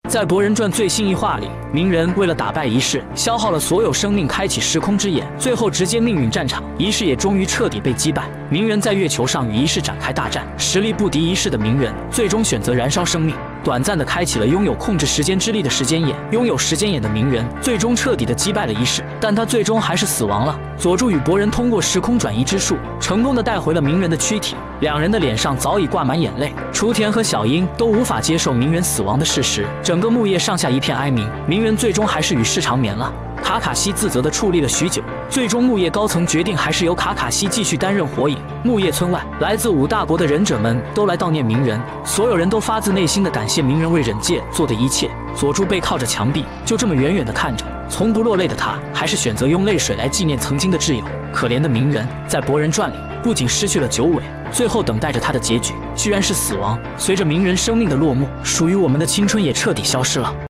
在《博人传》最新一话里，鸣人为了打败仪式，消耗了所有生命，开启时空之眼，最后直接命运战场，仪式也终于彻底被击败。鸣人在月球上与仪式展开大战，实力不敌仪式的鸣人，最终选择燃烧生命，短暂的开启了拥有控制时间之力的时间眼。拥有时间眼的鸣人，最终彻底的击败了仪式，但他最终还是死亡了。佐助与博人通过时空转移之术，成功的带回了鸣人的躯体。两人的脸上早已挂满眼泪，雏田和小樱都无法接受鸣人死亡的事实，整个木叶上下一片哀鸣。鸣人最终还是与世长眠了。卡卡西自责地矗立了许久，最终木叶高层决定还是由卡卡西继续担任火影。木叶村外，来自5大国的忍者们都来悼念鸣人，所有人都发自内心地感谢鸣人为忍界做的一切。佐助背靠着墙壁，就这么远远地看着，从不落泪的他，还是选择用泪水来纪念曾经的挚友。可怜的鸣人，在《博人传》里不仅失去了九尾，最后等待着他的结局居然是死亡。随着鸣人生命的落幕，属于我们的青春也彻底消失了。